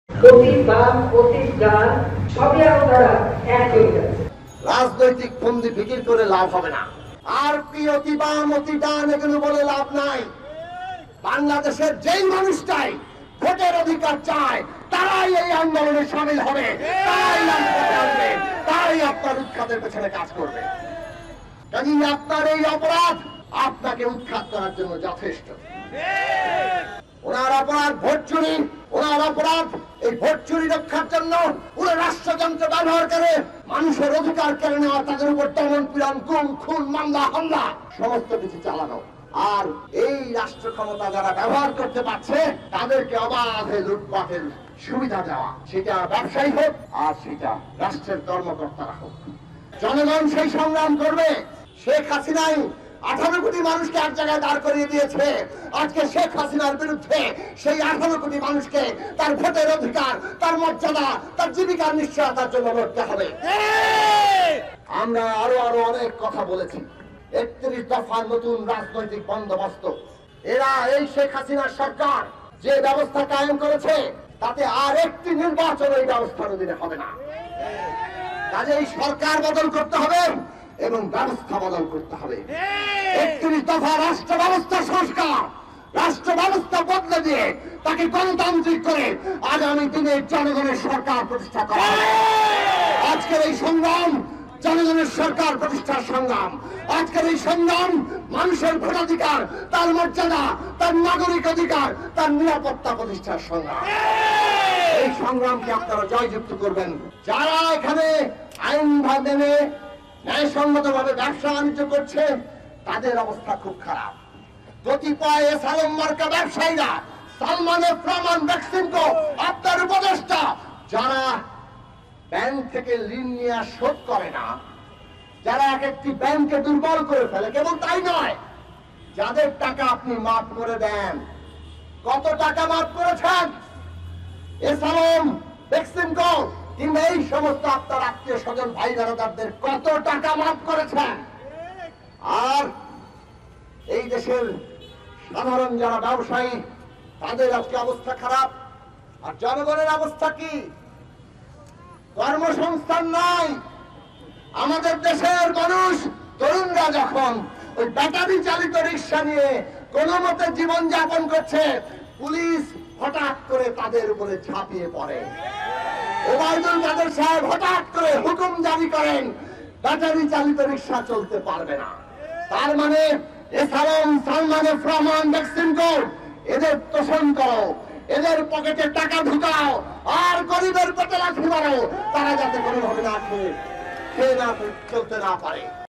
অতীত বাম অতীত ডান সবই এখন তারা এক হয়ে যাচ্ছে। রাজনৈতিক ফন্দি বিক্রি করে লাভ হবে না। আর কি অতি বাম অতি ডান এগুলো বলে লাভ নাই। বাংলাদেশের যেই মানুষটাই ভোটের অধিকার চায় তারাই এই আন্দোলনে সামিল হবে, তারাই রাজপথে আসবে, তারাই আপনার উৎখাতের পেছনে কাজ করবে। কাজে আপনার এই অপরাধ আপনাকে উৎখাত করার জন্য যথেষ্ট। ওনার অপরাধ ভোট চুরি, ওনার অপরাধ এই ভোট চুরি রক্ষার জন্য ওরা রাষ্ট্রযন্ত্র ব্যবহার করে মানুষের অধিকার কেড়ে নেওয়া, তাদের উপর দমন পীড়ন, গুম খুন মামলা হামলা সমস্ত কিছু চালানো। আর এই রাষ্ট্র ক্ষমতা যারা ব্যবহার করতে পারছে তাদেরকে অবাধে লুটপাটের সুবিধা দেওয়া, সেটা ব্যবসায়ী হোক আর সেটা রাষ্ট্রের কর্মকর্তারা হোক। জনগণ সেই সংগ্রাম করবে। শেখ হাসিনাই 18 কোটি মানুষকে এক জায়গায় দাঁড় করিয়ে দিয়েছে। আজকে শেখ হাসিনার বিরুদ্ধে সেই 18 কোটি মানুষকে তার ভোটের অধিকার, তার মর্যাদা, তার জীবিকার নিশ্চয়তার জন্য লড়তে হবে। আমরা আরো অনেক কথা বলেছি। 31 দফার নতুন রাজনৈতিক বন্দোবস্ত, এরা এই শেখ হাসিনার সরকার যে ব্যবস্থা কায়েম করেছে তাতে আর একটি নির্বাচন এই ব্যবস্থার অধীনে হবে না। কাজেই সরকার বদল করতে হবে এবং ব্যবস্থা বদল করতে হবে। 31 দফা রাষ্ট্র ব্যবস্থা সংস্কার, রাষ্ট্র ব্যবস্থা বদলে দিয়ে তাকে গণতান্ত্রিক করে আগামী দিনে জনগণের সরকার প্রতিষ্ঠা করা হবে। আজকের এই সংগ্রাম জনগণের সরকার প্রতিষ্ঠার সংগ্রাম। আজকের এই সংগ্রাম মানুষের ভোটাধিকার, তার মর্যাদা, তার নাগরিক অধিকার, তার নিরাপত্তা প্রতিষ্ঠার সংগ্রাম। এই সংগ্রামকে আপনারা জয়যুক্ত করবেন। যারা এখানে আইন মেনে ন্যায়সঙ্গত ভাবে ব্যবসা বাণিজ্য করছে তাদের অবস্থা খুব খারাপ। কতিপয় সালম মার্কা ব্যবসায়ীরা, সালমানের প্রমাণ ভ্যাকসিনকো আপনার উপদেষ্টা, যারা ব্যাংক থেকে ঋণ নিয়ে শোধ করে না, যারা এক একটি ব্যাংকে দুর্বল করে ফেলে, কেবল তাই নয়, যাদের টাকা আপনি মাফ করে দেন। কত টাকা মাফ করেছেন? সালম ভ্যাকসিনকো কিংবা এই সমস্ত আপনার আত্মীয় স্বজন ভাই বেড়াদারদের কত টাকা মাফ করেছেন? আর এই দেশের সাধারণ যারা ব্যবসায়ী তাদের আজকে অবস্থা খারাপ। আর জনগণের অবস্থা কি? কর্মসংস্থান নাই। আমাদের দেশের মানুষ তরুণরা যখন ওই ব্যাটারি চালিত রিক্সা নিয়ে কোন মতে জীবন যাপন করছে, পুলিশ হঠাৎ করে তাদের উপরে ঝাঁপিয়ে পড়ে। ওবায়দুল কাদের সাহেব হঠাৎ করে হুকুম জারি করেন ব্যাটারি চালিত রিক্সা চলতে পারবে না। তার মানে সালম, সালমানের প্রমাণ ভ্যাকসিনকো এদের তোষণ করো, এদের পকেটে টাকা ঢুকাও, আর গরিবের পেটে লাথি মারো, তারা যাতে কোনোভাবে না খেয়ে না চলতে না পারে।